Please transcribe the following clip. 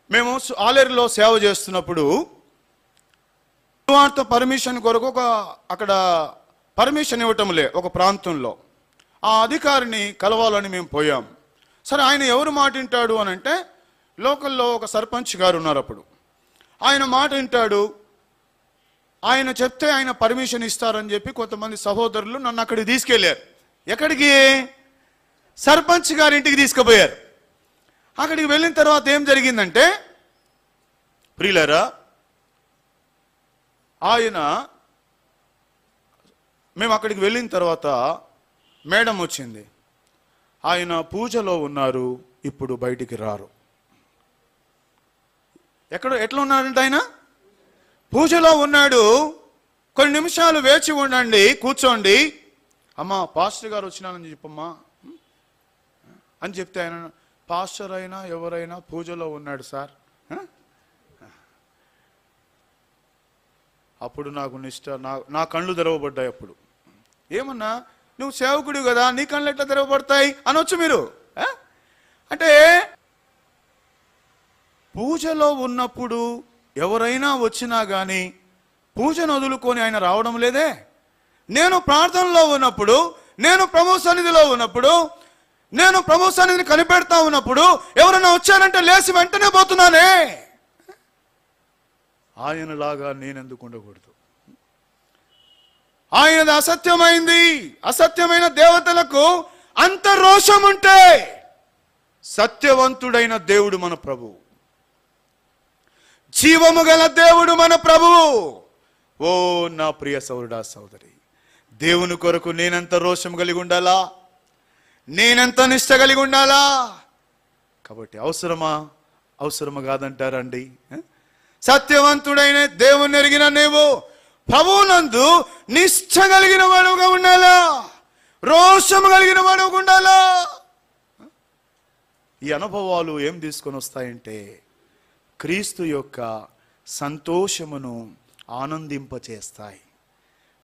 మేము ఆలేరులో సేవ చేస్తున్నప్పుడు సువార్త పర్మిషన్ కొరకు అక్కడ పర్మిషన్ ఇవ్వటంలే ఒక ప్రాంతంలో ఆ అధికారిని కలవాలని మేము పోయాం. సరే, ఆయన ఎవరు మాట వింటాడు అని అంటే లోకల్లో ఒక సర్పంచ్ గారు ఉన్నారు. అప్పుడు ఆయన మాట వింటాడు. ఆయన చెప్తే ఆయన పర్మిషన్ ఇస్తారని చెప్పి కొంతమంది సహోదరులు నన్ను అక్కడికి తీసుకెళ్ళారు. ఎక్కడికి? సర్పంచ్ గారింటికి తీసుకుపోయారు. అక్కడికి వెళ్ళిన తర్వాత ఏం జరిగిందంటే, ప్రియులారా, మేము అక్కడికి వెళ్ళిన తర్వాత మేడం వచ్చింది. ఆయన పూజలో ఉన్నారు, ఇప్పుడు బయటికి రారు. ఎట్లా ఉన్నాడంటే ఆయన పూజలో ఉన్నాడు. కొన్ని నిమిషాలు వేచి ఉండండి, కూర్చోండి, అమ్మా పాస్టర్ గారు వచ్చినానని చెప్పమ్మా అని చెప్తే ఆయన, పాస్టర్ అయినా ఎవరైనా పూజలో ఉన్నాడు సార్. అప్పుడు నాకు నా కళ్ళు తెరవబడ్డాయి. అప్పుడు ఏమన్నా, నువ్వు సేవకుడు కదా, నీ కళ్ళు ఎట్లా తెరవబడతాయి అనొచ్చు మీరు. అంటే పూజలో ఉన్నప్పుడు ఎవరైనా వచ్చినా కానీ పూజను వదులుకొని ఆయన రావడం లేదే. నేను ప్రార్థనలో ఉన్నప్పుడు, నేను ప్రభు సన్నిధిలో ఉన్నప్పుడు, నేను ప్రభు సన్నిధిని కనిపెడతా ఉన్నప్పుడు ఎవరైనా వచ్చారంటే లేచి వెంటనే పోతున్నానే. ఆయనలాగా నేనెందుకు ఉండకూడదు? ఆయనది అసత్యమైంది. అసత్యమైన దేవతలకు అంత రోషం ఉంటే సత్యవంతుడైన దేవుడు మన ప్రభువు, జీవము గల దేవుడు మన ప్రభువు. ఓ నా ప్రియ సోదరుడా సోదరి, దేవుని కొరకు నేనెంత రోషం కలిగి ఉండాలా, నేనెంత నిష్ట కలిగి ఉండాలా. కాబట్టి అవసరమా కాదంటారండి. సత్యవంతుడైన దేవుని ఎరిగిన నీవు ప్రభువునందు నిష్ట కలిగిన వాడుగా ఉండాలా, రోషము కలిగిన వాడుగా ఉండాలా. ఈ అనుభవాలు ఏం తీసుకొని వస్తాయంటే క్రీస్తు యొక్క సంతోషమును ఆనందింపచేస్తాయి.